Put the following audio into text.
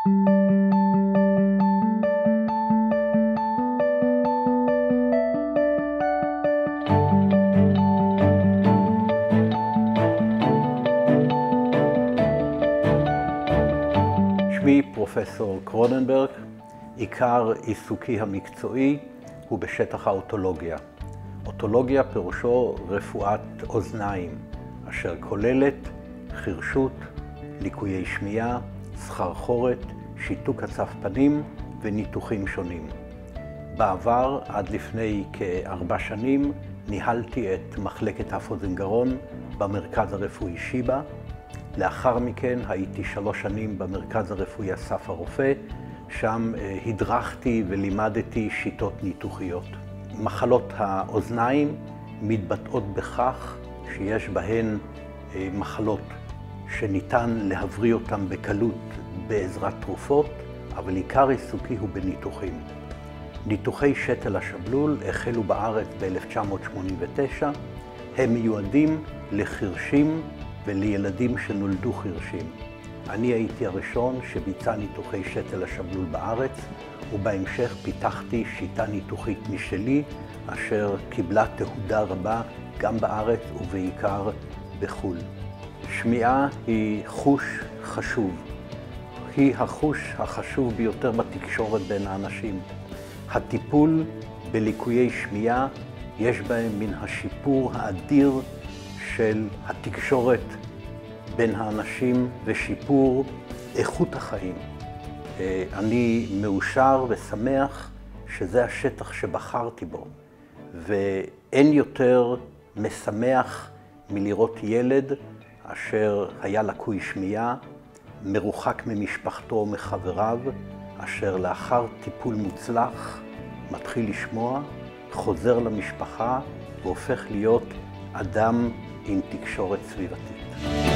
שמי פרופסור קרוננברג, עיקר עיסוקי המקצועי הוא בשטח האוטולוגיה. אוטולוגיה פירושו רפואת אוזניים, אשר כוללת חירשות, ליקויי שמיעה, סחרחורת, שיתוק עצב פנים וניתוחים שונים. בעבר, עד לפני כ4 שנים, ניהלתי את מחלקת אף אוזן גרון במרכז הרפואי שיבא. לאחר מכן הייתי 3 שנים במרכז הרפואי אסף הרופא, שם הדרכתי ולימדתי שיטות ניתוחיות. מחלות האוזניים מתבטאות בכך שיש בהן מחלות שניתן להבריא אותן בקלות בעזרת תרופות, אבל עיקר עיסוקי הוא בניתוחים. ניתוחי שתל השבלול החלו בארץ ב-1989, הם מיועדים לחירשים ולילדים שנולדו חירשים. אני הייתי הראשון שביצע ניתוחי שתל השבלול בארץ, ובהמשך פיתחתי שיטה ניתוחית משלי, אשר קיבלה תהודה רבה גם בארץ ובעיקר בחו"ל. שמיעה היא חוש חשוב. היא החוש החשוב ביותר בתקשורת בין האנשים. הטיפול בליקויי שמיעה יש בהם מן השיפור האדיר של התקשורת בין האנשים ושיפור איכות החיים. אני מאושר ושמח שזה השטח שבחרתי בו, ואין יותר משמח מלראות ילד אשר היה לקוי שמיעה, מרוחק ממשפחתו ומחבריו, אשר לאחר טיפול מוצלח מתחיל לשמוע, חוזר למשפחה והופך להיות אדם עם תקשורת סביבתית.